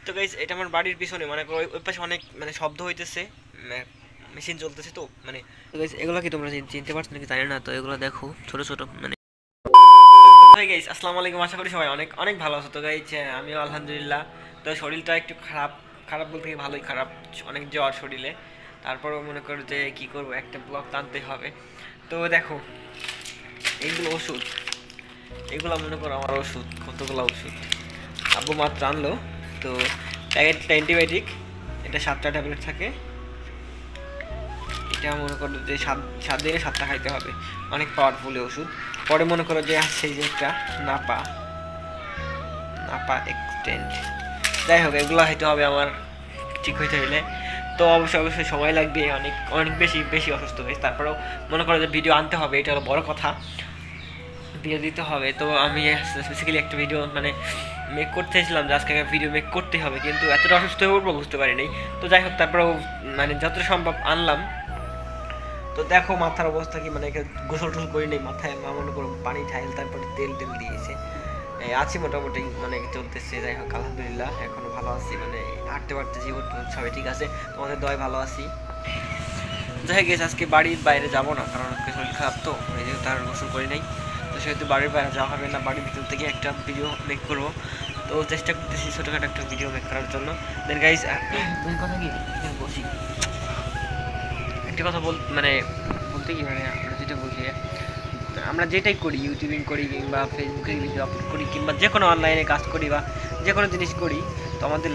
তো গাইস এটা আমার বাড়ির পিছনে মানে ওই পাশে অনেক মানে শব্দ হইতেছে, মেশিন চলতেছে তো মানে। তো গাইস এগুলো কি তোমরা চিনতে পারছো নাকি জানি না, তো এগুলো দেখো ছোট ছোট মানে। হাই গাইস, আসসালামু আলাইকুম। আশা করি সবাই অনেক অনেক ভালো আছো। তো গাইস আমিও আলহামদুলিল্লাহ। তো শরীরটা একটু খারাপ, খারাপ বলতে কি ভালোই খারাপ, অনেক জ্বর শরীরে। তারপরেও মনে করো যে কী করবো, একটা ব্লগ টানতে হবে। তো দেখো এইগুলো ওষুধ, এগুলো মনে করো আমার ওষুধ, কতগুলো ওষুধ আব্বু মাত্র আনলো। তো প্যাকেটটা অ্যান্টিবায়োটিক, এটা 7টা ট্যাবলেট থাকে। এটা মনে করো যে 7 দিনে 7টা খাইতে হবে, অনেক পাওয়ারফুল ওষুধ। পরে মনে করো যে আসছে যে একটা নাপা নাপা এক্সটেন্ড, যাই হোক এগুলো হইতে হবে আমার ঠিক হইতে হইলে। তো অবশ্যই সময় লাগবে, অনেক অনেক বেশি বেশি অসুস্থ হয়েছে। তারপরেও মনে করো যে ভিডিও আনতে হবে, এটা হলো বড় কথা, ভিডিও দিতে হবে। তো আমি স্পেসিক্যালি একটা ভিডিও মানে মেক করতে চাইছিলাম যে আজকে ভিডিও মেক করতে হবে, কিন্তু এতটা অসুস্থ হয়ে উঠবো বুঝতে পারিনি। তো যাই হোক তারপরেও মানে যতটা সম্ভব আনলাম। তো দেখো মাথার অবস্থা কি, মানে গোসল টোসল করি নেই, মাথায় মনে করো পানি ঢাইল, তারপরে তেল টেল দিয়েছে, আছি মোটামুটি মানে চলতেছে। যাই হোক আলহামদুলিল্লাহ এখনো ভালো আছি, মানে হাঁটতে পারতেছি, সবাই ঠিক আছে, তোমাদের দয় ভালো আছি। যাই গেছে আজকে বাড়ির বাইরে যাব না, কারণ আজকে শরীর খারাপ, তো এই যেহেতু আর গোসল করি নাই, তো সেহেতু বাড়ির বাইরে যাওয়া হবে না। বাড়ির ভিতর থেকে একটা ভিডিও মেক করবো, তো চেষ্টা করতেছি ছোটোখাটো একটা ভিডিও মেক করার জন্য। দেন গাইস কথা কি বসি একটা কথা মানে বলতে কি মানে আমরা যেটা বলছি, আমরা যেটাই করি, ইউটিউবিং করি কিংবা ফেসবুকে ভিডিও আপলোড করি কিংবা যে কোনো অনলাইনে কাজ করি বা যে কোনো জিনিস করি, তো আমাদের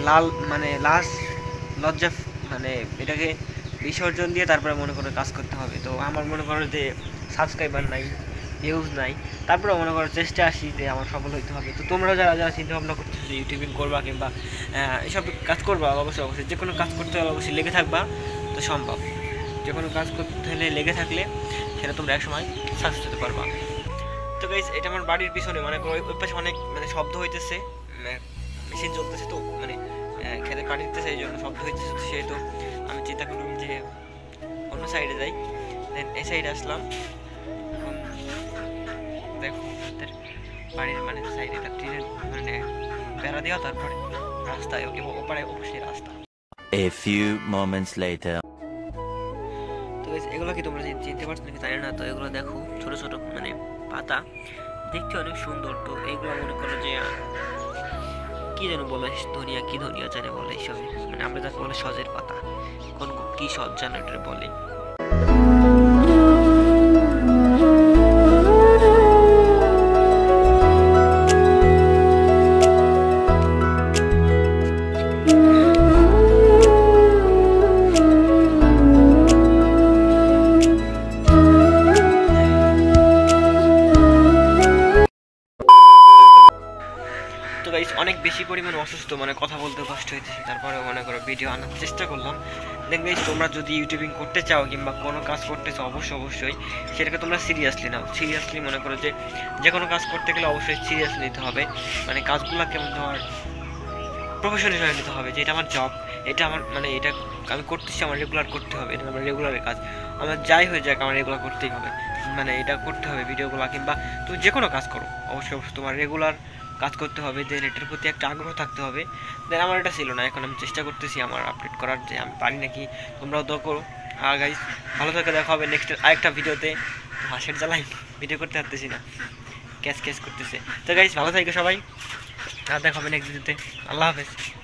লজ্জা মানে এটাকে বিসর্জন দিয়ে তারপরে মনে করো কাজ করতে হবে। তো আমার মনে করো যে সাবস্ক্রাইবার নাই, ভিউজ নাই, তারপরে মনে করো চেষ্টা আসি যে আমার সফল হইতে হবে। তো তোমরা যারা যারা চিন্তা ভাবনা করতেছো যে ইউটিউবিং করবা কিংবা এইসব কাজ করবা, অবশ্যই যে কোনো কাজ করতে হলে অবশ্যই লেগে থাকবা, তো সম্ভব। যে কোনো কাজ করতে হলে লেগে থাকলে সেটা তোমরা একসময় সাকসেস হতে পারবা। তো গাইস এটা আমার বাড়ির পিছনে মানে ওই পাশে অনেক মানে শব্দ হইতেছে, মেশিন চলতেছে তো মানে খেতে পানি দিতেছে, এই জন্য শব্দ হইতেছে। সেহেতু আমি চিন্তা করলাম যে অন্য সাইডে যাই, দেন এই সাইডে আসলাম। এখন দেখো আমাদের বাড়ির মানে সাইডে একটা ট্রেনের মানে বেড়া দেওয়া, তারপরে রাস্তায় ওপারে অবশ্যই রাস্তা। A few moments later. তো এগুলো কি তোমরা চিনতে পারছো নাকি জানি না, তো এগুলো দেখো ছোট ছোট মানে পাতা, দেখতে অনেক সুন্দর। তো এইগুলো মনে করো যে কি যেন বলে, ধনিয়া কি ধনিয়া জানে বলে এইসব, মানে আমরা যাকে বলে সজের পাতা, কোন কি সজ জানো এটা বলে। তো গাইস অনেক বেশি পরিমাণে অসুস্থ, মানে কথা বলতে কষ্ট হইতেছে, তারপরে মনে করো ভিডিও আনার চেষ্টা করলাম। দেখবে তোমরা যদি ইউটিউবিং করতে চাও কিংবা কোনো কাজ করতে চাও, অবশ্যই সেটাকে তোমরা সিরিয়াসলি নাও। সিরিয়াসলি মনে করো যে কোনো কাজ করতে গেলে অবশ্যই সিরিয়াসলি নিতে হবে, মানে কাজগুলো কেমন তোমার প্রফেশনাল হয়ে নিতে হবে, যে এটা আমার জব, এটা আমার মানে এটা আমি করতেছি, আমার রেগুলার করতে হবে, এটা আমার রেগুলারের কাজ, আমার যাই হয়ে যাক আমার রেগুলার করতেই হবে, মানে এটা করতে হবে ভিডিওগুলো। কিংবা তুমি যে কোনো কাজ করো অবশ্যই তোমার রেগুলার কাজ করতে হবে, দেন এটার প্রতি একটা আগ্রহ থাকতে হবে। দেন আমার এটা ছিল না, এখন আমি চেষ্টা করতেছি আমার আপডেট করার, যে আমি পারি নাকি, তোমরাও দোয়া করো। আর গাইস ভালো থাকে, দেখা হবে নেক্সট আরেকটা ভিডিওতে। হাসির জ্বালাই ভিডিও করতে পারতেছি না, ক্যাচ করতেছে। তো গাইস ভালো থাকবে সবাই, আর দেখা হবে নেক্সট ভিডিওতে। আল্লাহ হাফেজ।